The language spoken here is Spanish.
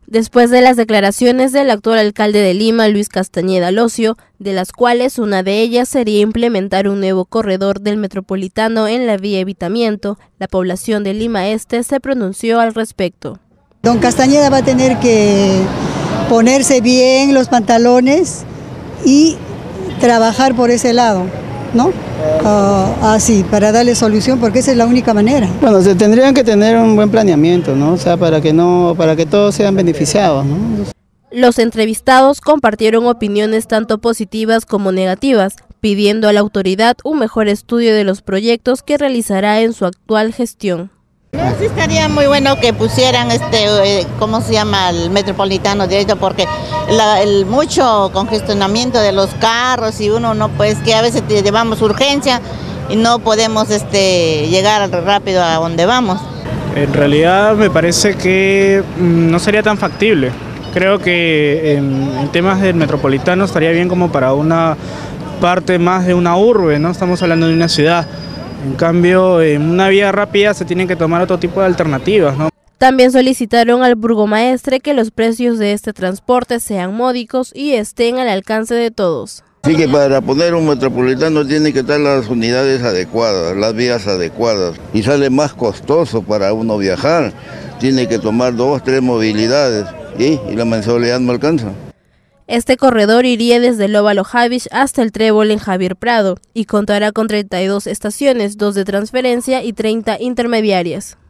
Después de las declaraciones del actual alcalde de Lima, Luis Castañeda Locio, de las cuales una de ellas sería implementar un nuevo corredor del metropolitano en la vía Evitamiento, la población de Lima Este se pronunció al respecto. Don Castañeda va a tener que ponerse bien los pantalones y trabajar por ese lado, ¿no? Así, para darle solución, porque esa es la única manera. Bueno, se tendrían que tener un buen planeamiento, ¿no? O sea, para que todos sean beneficiados, ¿no? Los entrevistados compartieron opiniones tanto positivas como negativas, pidiendo a la autoridad un mejor estudio de los proyectos que realizará en su actual gestión. Sí estaría muy bueno que pusieran ¿cómo se llama? El metropolitano directo, porque el mucho congestionamiento de los carros y uno no, pues que a veces llevamos urgencia y no podemos llegar rápido a donde vamos. En realidad me parece que no sería tan factible. Creo que en temas del metropolitano estaría bien como para una parte más de una urbe, ¿no? Estamos hablando de una ciudad. En cambio, en una vía rápida se tienen que tomar otro tipo de alternativas, ¿no? También solicitaron al burgomaestre que los precios de este transporte sean módicos y estén al alcance de todos. Así que para poner un metropolitano tiene que estar las unidades adecuadas, las vías adecuadas, y sale más costoso para uno viajar. Tiene que tomar 2 o 3 movilidades y la mensualidad no alcanza. Este corredor iría desde el Óvalo Havish hasta el Trébol en Javier Prado y contará con 32 estaciones, 2 de transferencia y 30 intermediarias.